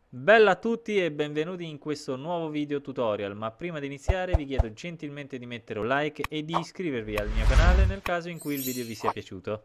Bella a tutti e benvenuti in questo nuovo video tutorial, ma prima di iniziare vi chiedo gentilmente di mettere un like e di iscrivervi al mio canale nel caso in cui il video vi sia piaciuto.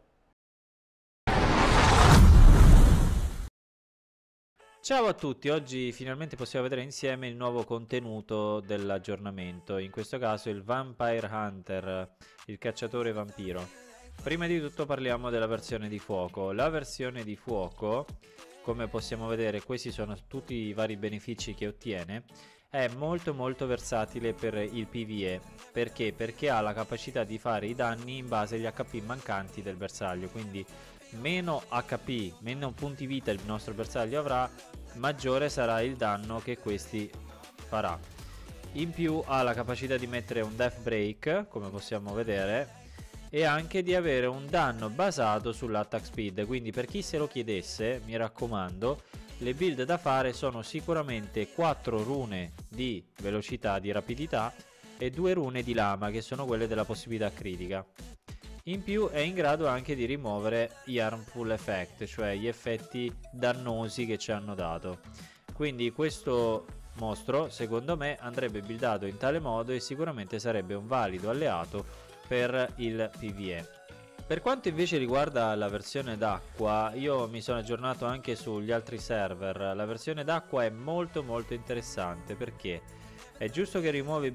Ciao a tutti, oggi finalmente possiamo vedere insieme il nuovo contenuto dell'aggiornamento, in questo caso il Vampire Hunter, il cacciatore vampiro. Prima di tutto parliamo della versione di fuoco. La versione di fuoco, come possiamo vedere, questi sono tutti i vari benefici che ottiene. È molto versatile per il PvE. Perché? Perché ha la capacità di fare i danni in base agli HP mancanti del bersaglio. Quindi meno HP, meno punti vita il nostro bersaglio avrà, maggiore sarà il danno che questi farà. In più ha la capacità di mettere un Death Break, come possiamo vedere, e anche di avere un danno basato sull'attack speed. Quindi per chi se lo chiedesse, mi raccomando, le build da fare sono sicuramente 4 rune di velocità, di rapidità, e 2 rune di lama, che sono quelle della possibilità critica. In più è in grado anche di rimuovere gli harmful effect, cioè gli effetti dannosi che ci hanno dato. Quindi questo mostro secondo me andrebbe buildato in tale modo e sicuramente sarebbe un valido alleato per il PvE. Per quanto invece riguarda la versione d'acqua, io mi sono aggiornato anche sugli altri server. La versione d'acqua è molto interessante perché è giusto che rimuove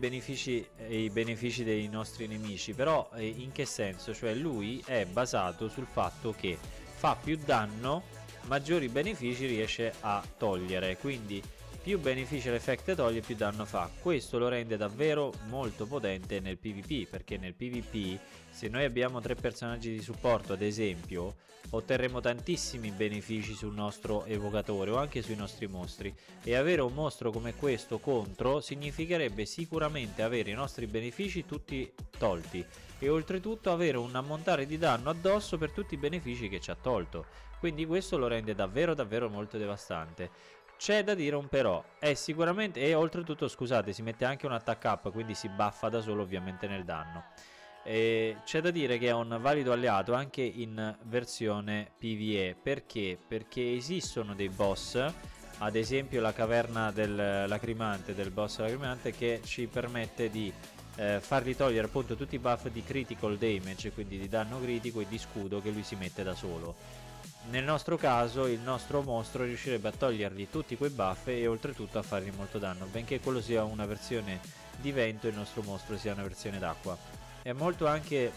i benefici dei nostri nemici, però in che senso? Cioè lui è basato sul fatto che fa più danno, maggiori benefici riesce a togliere, quindi più beneficio l'effetto toglie, più danno fa. Questo lo rende davvero molto potente nel PvP, perché nel PvP se noi abbiamo 3 personaggi di supporto ad esempio, otterremo tantissimi benefici sul nostro evocatore o anche sui nostri mostri, e avere un mostro come questo contro significherebbe sicuramente avere i nostri benefici tutti tolti e oltretutto avere un ammontare di danno addosso per tutti i benefici che ci ha tolto. Quindi questo lo rende davvero molto devastante. C'è da dire un però, è sicuramente, e oltretutto scusate, si mette anche un attack up, quindi si buffa da solo ovviamente nel danno. C'è da dire che è un valido alleato anche in versione PvE. Perché? Perché esistono dei boss, ad esempio la caverna del lacrimante, del boss lacrimante, che ci permette di fargli togliere appunto tutti i buff di critical damage, quindi di danno critico e di scudo che lui si mette da solo. Nel nostro caso il nostro mostro riuscirebbe a togliergli tutti quei buff e oltretutto a fargli molto danno, benché quello sia una versione di vento e il nostro mostro sia una versione d'acqua. È molto anche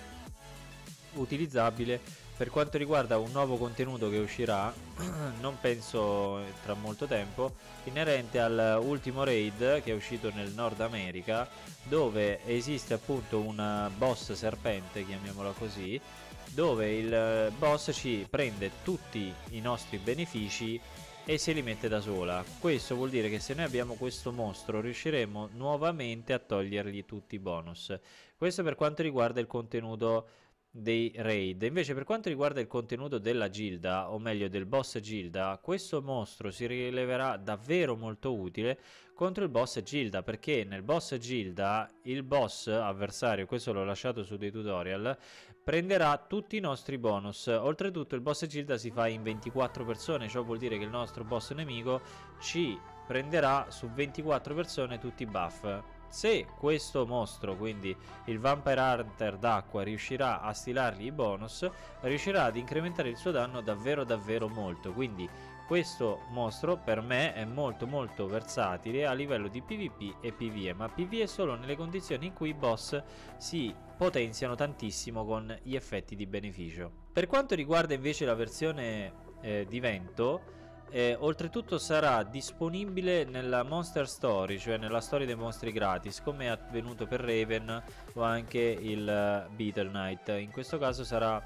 utilizzabile per quanto riguarda un nuovo contenuto che uscirà, non penso tra molto tempo, inerente al ultimo raid che è uscito nel Nord America, dove esiste appunto un boss serpente, chiamiamola così, dove il boss ci prende tutti i nostri benefici e se li mette da sola. Questo vuol dire che se noi abbiamo questo mostro riusciremo nuovamente a togliergli tutti i bonus. Questo per quanto riguarda il contenuto dei raid. Invece per quanto riguarda il contenuto della gilda, o meglio del boss gilda, questo mostro si rileverà davvero molto utile contro il boss gilda, perché nel boss gilda il boss avversario, questo l'ho lasciato su dei tutorial, prenderà tutti i nostri bonus. Oltretutto il boss gilda si fa in 24 persone, ciò vuol dire che il nostro boss nemico ci prenderà su 24 persone tutti i buff. Se questo mostro, quindi il Vampire Hunter d'acqua, riuscirà a stilargli i bonus, riuscirà ad incrementare il suo danno davvero molto. Quindi questo mostro per me è molto versatile a livello di PvP e PvE, ma PvE solo nelle condizioni in cui i boss si potenziano tantissimo con gli effetti di beneficio. Per quanto riguarda invece la versione di vento, oltretutto sarà disponibile nella Monster Story, cioè nella storia dei mostri gratis, come è avvenuto per Raven o anche il Beetle Knight. In questo caso sarà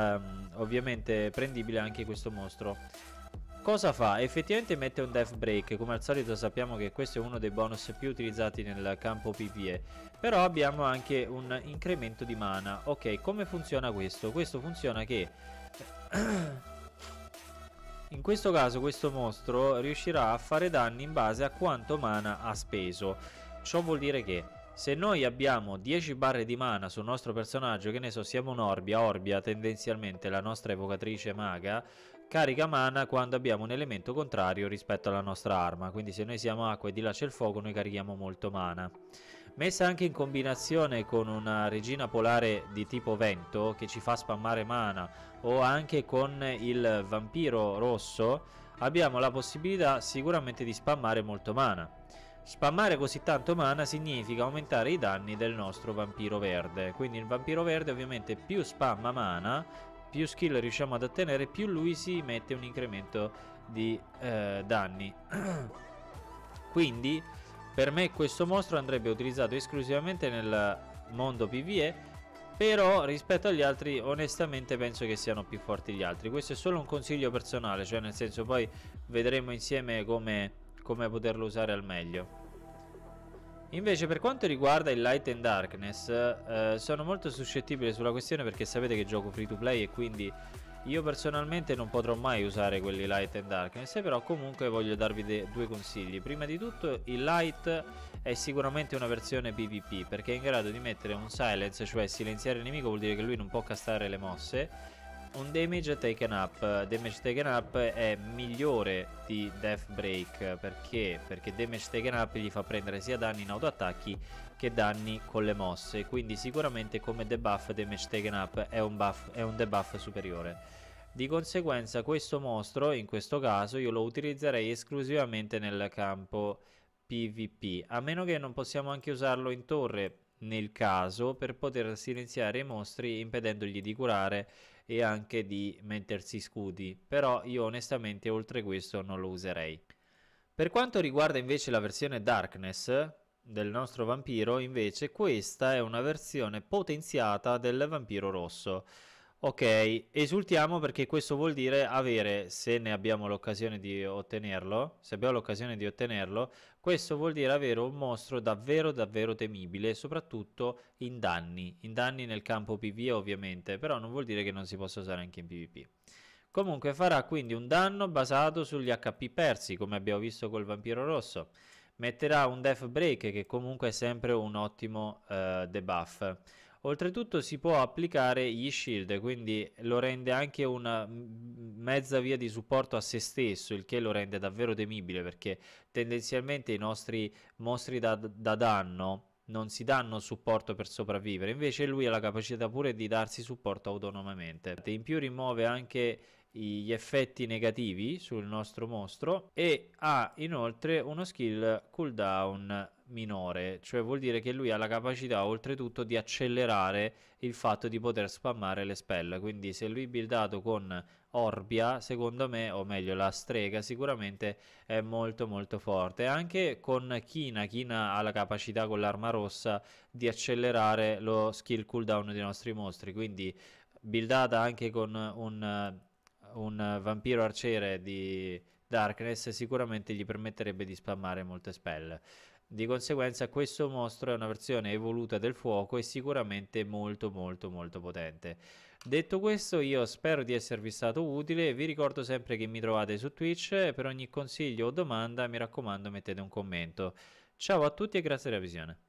ovviamente prendibile anche questo mostro. Cosa fa? Effettivamente mette un Death Break, come al solito sappiamo che questo è uno dei bonus più utilizzati nel campo PvE, però abbiamo anche un incremento di mana. Ok, come funziona questo? Questo funziona che in questo caso questo mostro riuscirà a fare danni in base a quanto mana ha speso. Ciò vuol dire che se noi abbiamo 10 barre di mana sul nostro personaggio, che ne so, siamo un Orbia tendenzialmente la nostra evocatrice maga, carica mana quando abbiamo un elemento contrario rispetto alla nostra arma, quindi se noi siamo acqua e di là c'è il fuoco noi carichiamo molto mana. Messa anche in combinazione con una regina polare di tipo vento che ci fa spammare mana, o anche con il vampiro rosso, abbiamo la possibilità sicuramente di spammare molto mana. Spammare così tanto mana significa aumentare i danni del nostro vampiro verde, quindi il vampiro verde ovviamente più spamma mana, più skill riusciamo ad ottenere, più lui si mette un incremento di danni. Quindi per me questo mostro andrebbe utilizzato esclusivamente nel mondo PvE, però rispetto agli altri onestamente penso che siano più forti gli altri. Questo è solo un consiglio personale, cioè nel senso poi vedremo insieme come poterlo usare al meglio. Invece per quanto riguarda il Light and Darkness, sono molto suscettibile sulla questione perché sapete che gioco free to play e quindi io personalmente non potrò mai usare quelli Light and Darkness, però comunque voglio darvi due consigli. Prima di tutto il Light è sicuramente una versione PvP perché è in grado di mettere un silence, cioè silenziare il nemico vuol dire che lui non può castare le mosse. Un damage taken up è migliore di Death Break perché damage taken up gli fa prendere sia danni in autoattacchi che danni con le mosse, quindi sicuramente come debuff damage taken up è un debuff superiore. Di conseguenza questo mostro in questo caso io lo utilizzerei esclusivamente nel campo PvP, a meno che non possiamo anche usarlo in torre nel caso per poter silenziare i mostri impedendogli di curare e anche di mettersi scudi, però io onestamente oltre questo non lo userei. Per quanto riguarda invece la versione Darkness del nostro vampiro, invece questa è una versione potenziata del vampiro rosso. Ok, esultiamo perché questo vuol dire avere, se ne abbiamo l'occasione di ottenerlo, questo vuol dire avere un mostro davvero davvero temibile, soprattutto in danni nel campo PvE ovviamente, però non vuol dire che non si possa usare anche in PvP. Comunque farà quindi un danno basato sugli HP persi, come abbiamo visto col vampiro rosso. Metterà un Death Break che comunque è sempre un ottimo debuff. Oltretutto si può applicare gli shield, quindi lo rende anche una mezza via di supporto a se stesso, il che lo rende davvero temibile perché tendenzialmente i nostri mostri da danno non si danno supporto per sopravvivere, invece lui ha la capacità pure di darsi supporto autonomamente. In più rimuove anche gli effetti negativi sul nostro mostro e ha inoltre uno skill cooldown minore, cioè vuol dire che lui ha la capacità oltretutto di accelerare il fatto di poter spammare le spell, quindi se lui buildato con Orbia secondo me, o meglio la strega sicuramente è molto molto forte. Anche con Kina ha la capacità con l'arma rossa di accelerare lo skill cooldown dei nostri mostri, quindi buildata anche con un vampiro arciere di Darkness sicuramente gli permetterebbe di spammare molte spell. Di conseguenza questo mostro è una versione evoluta del fuoco e sicuramente molto molto molto potente. Detto questo io spero di esservi stato utile, vi ricordo sempre che mi trovate su Twitch e per ogni consiglio o domanda mi raccomando mettete un commento. Ciao a tutti e grazie della visione.